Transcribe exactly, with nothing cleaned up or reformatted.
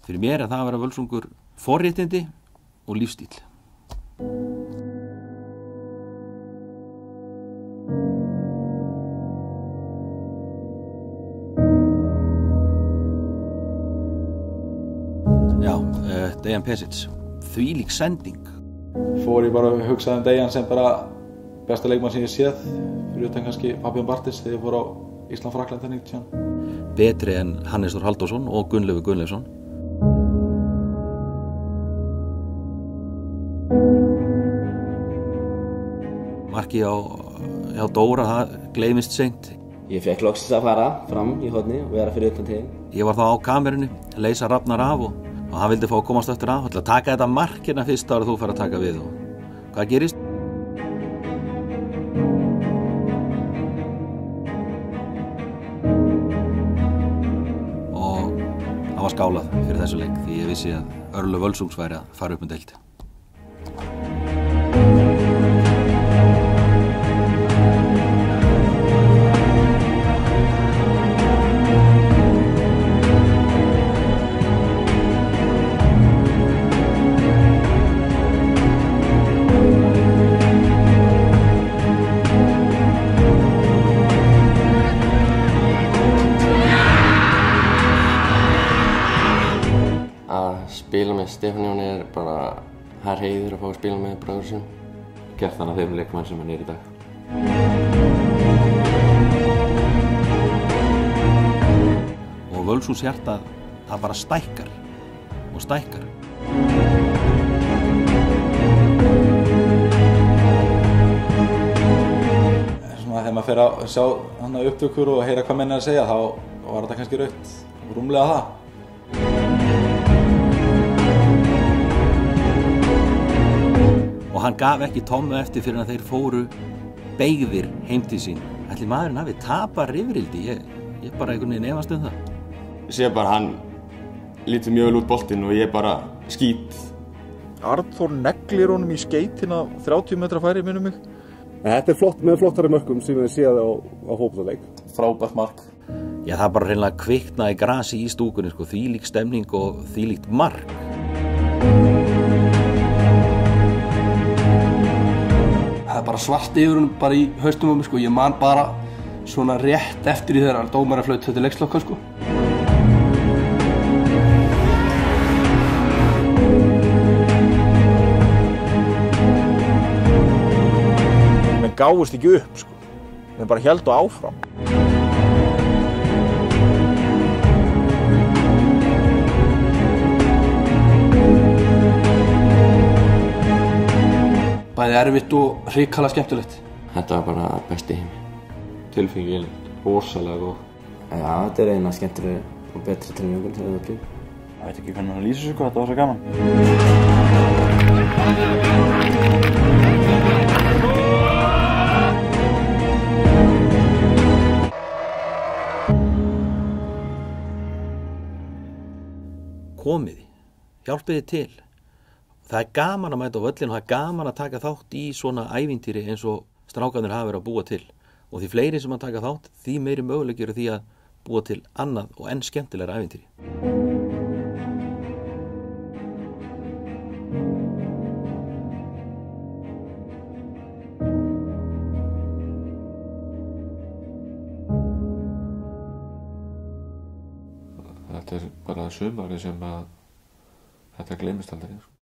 Fyrir mér er það að vera Völsungur forréttindi og lífstíl. Já, uh, Dejan Pesic, þvílík sending. Fór ég bara að hugsa um Dejan sem bara besta leikmann sem ég séð, fyrir utan kannski Fabian Barthez þegar ég fór á Ísland-Frakland henni tíðan. Betri en Hannes Þór Halldórsson og Gunnleifur Gunnleifsson. Markið á, á Dóra, það gleymist seint. Ég fekk loksins að fara fram í horni og vera fyrir utan tegin. Ég var þá á kamerunni, leysa Rafnar af og, og hann vildi fá að komast eftir af. Hann ætla að taka þetta mark hérna fyrst ára þú fara að taka við. Og hvað gerist? Og það var skálað fyrir þessu leik því ég vissi að örlög Völsungs væri að fara upp með deild. Að spila með Stefán Jóni er bara hær heiður að fá að spila með bróður sinum. Gert hann að þeim leikmann sem hann er í dag. Og Völsungs hjarta, það bara stækkar og stækkar. Svona þegar maður fer að sjá hann að upptökur og heyra hvað menn er að segja, þá var þetta kannski rautt, rúmlega það. Og hann gaf ekki Tommu eftir fyrir að þeir fóru beygðir heim til sín. Ætli maðurinn hafi tapað rifrildi, ég, ég bara einhvern veginn efast um það. Ég sé bara hann lítur mjög vel út boltinn og ég bara skít. Arnþór neglir honum í skeytina þrjátíu metra færi minnum mig. Þetta er flott með flottari mörkum sem við séð á, á fótboltaleik. Frábært mark. Já, það bara hreinlega kviknaði grasi í stúkunni, sko, þvílík stemning og þvílíkt mark. Það er bara svart yfir hún bara í haustum á mig, sko. Ég man bara svona rétt eftir í þeirra dómari flaut þetta leikslokka, sko. Menn gáfust ekki upp, sko. Menn bara héldu áfram. Bæði erfitt og hrikalega skemmtilegt. Þetta var bara besti heimi. Tilfinningin rosalega góð. Já, þetta er eina skemmtileg og betri tilfinningur til þetta blíð. Ég veit ekki hvernig hann lýsir sig, þetta var svo gaman. Komiði, hjálpiði til. Það er gaman að mæta á völlin og það er gaman að taka þátt í svona ævintýri eins og strákarnir hafa verið að búa til. Og því fleiri sem að taka þátt, því meiri möguleikir því að búa til annað og enn skemmtilegra ævintýri. Þetta er bara sumarið sem að þetta gleymist aldrei.